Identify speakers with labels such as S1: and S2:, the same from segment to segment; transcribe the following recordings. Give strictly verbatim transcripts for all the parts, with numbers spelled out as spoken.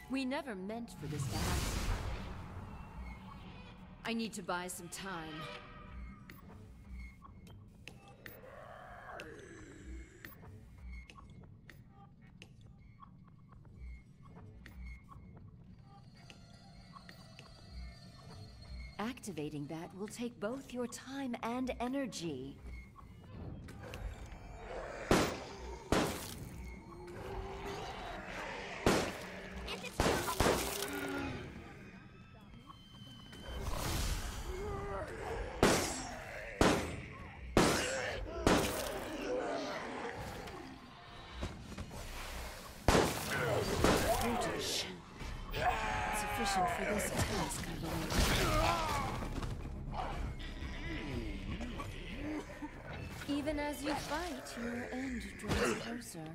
S1: We never meant for this to happen. I need to buy some time. Activating that will take both your time and energy. Brutish. Sufficient for this task, I believe. Even as you fight, your end draws closer.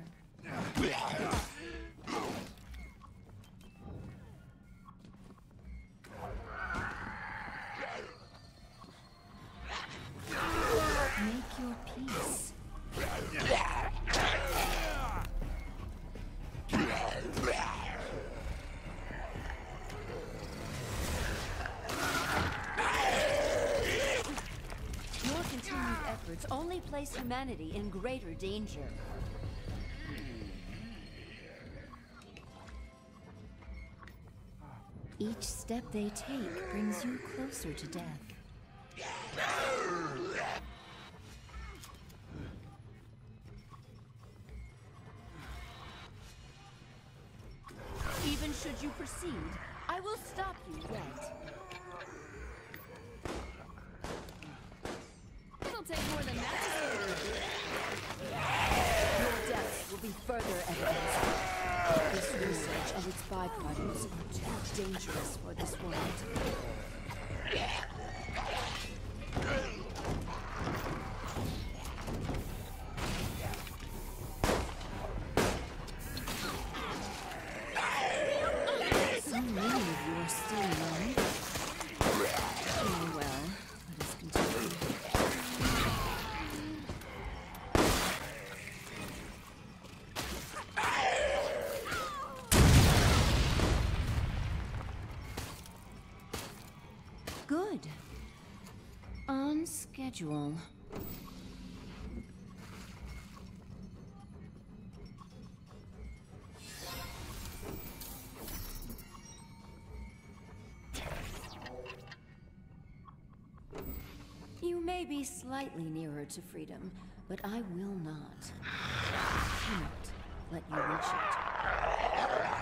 S1: Make your peace. Your continued efforts only place humanity in greater danger. Each step they take brings you closer to death. Even should you proceed, I will stop you yet. It'll take more than that to save you. Your deaths will be further evidence. This research and its byproducts are too dangerous for this world. So many of you are still young. Oh well, let us continue. Good. On schedule. You may be slightly nearer to freedom, but I will not. I cannot let you reach it.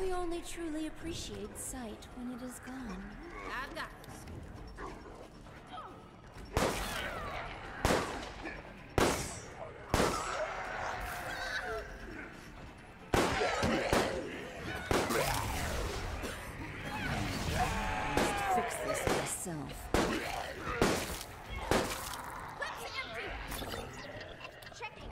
S1: We only truly appreciate sight when it is gone.
S2: I've got
S1: Fix this myself.
S2: checking.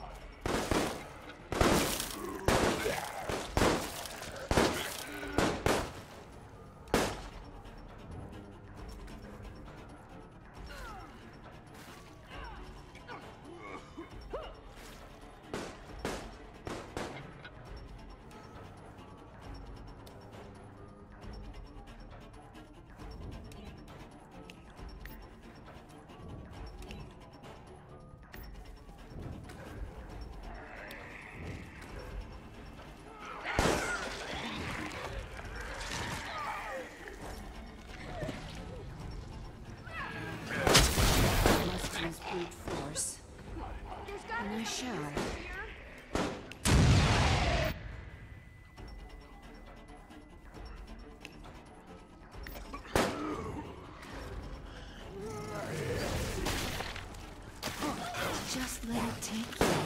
S1: Use brute force. And I shall. Just let it take you.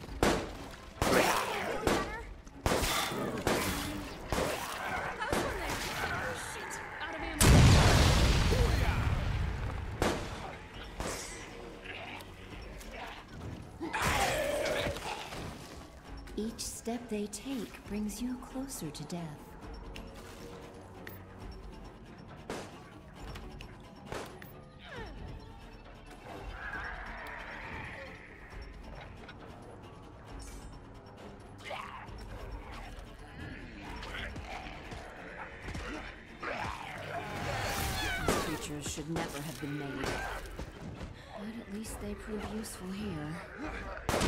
S1: Each step they take brings you closer to death. These creatures should never have been made. But at least they prove useful here.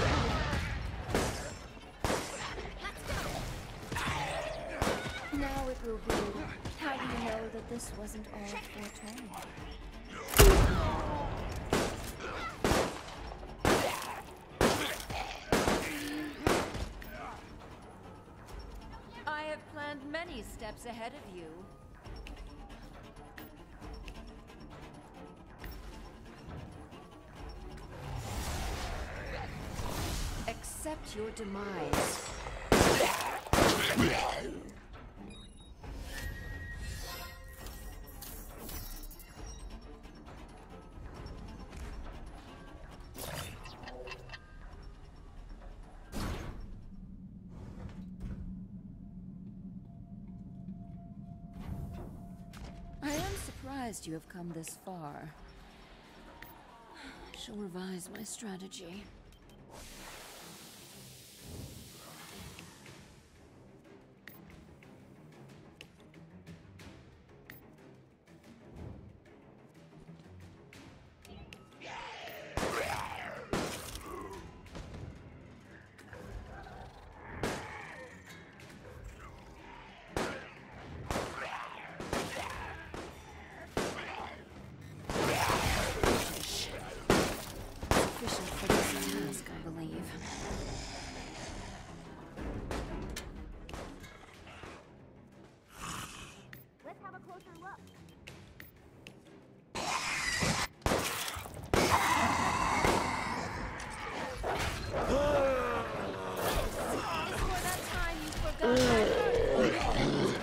S1: Now it will be. How do you know that this wasn't all foretold? I have planned many steps ahead of you. Accept your demise. I am surprised you have come this far. I shall revise my strategy. Sufficient for this task, I believe.
S2: Let's have a closer look.
S1: Before that time you forgot my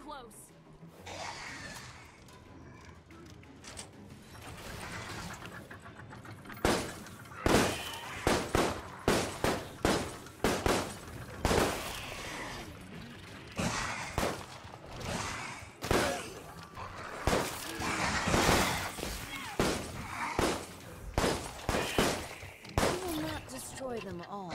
S1: close. We will not destroy them all.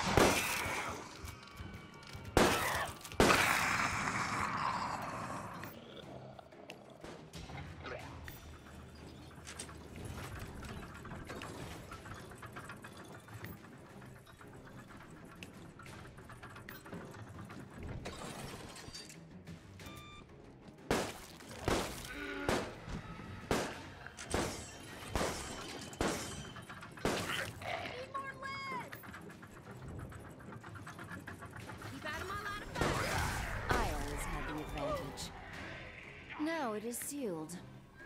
S2: Need more lead! Keep out of my line of fire!
S1: I always have the advantage. Now it is sealed.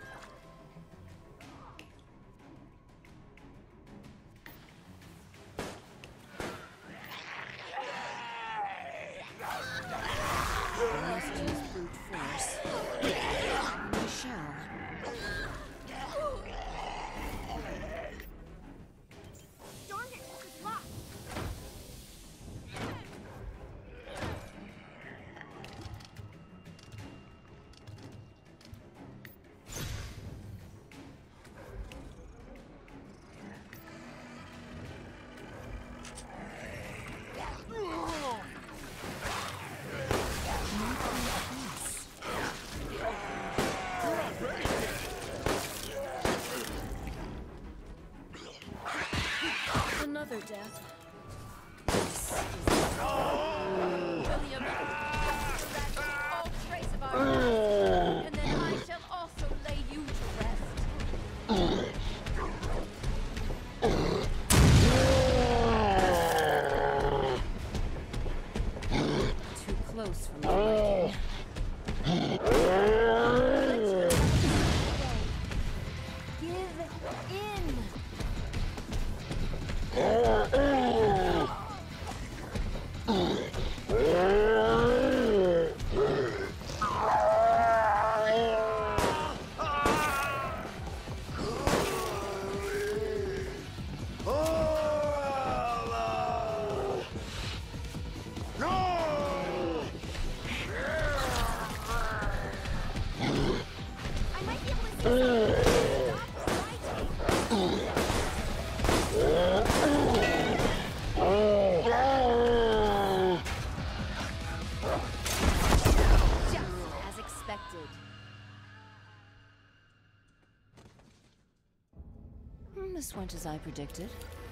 S1: I must use brute force. We shall.
S2: Darn it, this is locked!
S1: Another death. This is
S2: William, eradicate all trace of our past, and then I shall also lay you to rest.
S1: too close for my liking. Give in.
S2: I might be able to see something. Stop fighting!
S1: Just as expected. Hmm, This went as I predicted.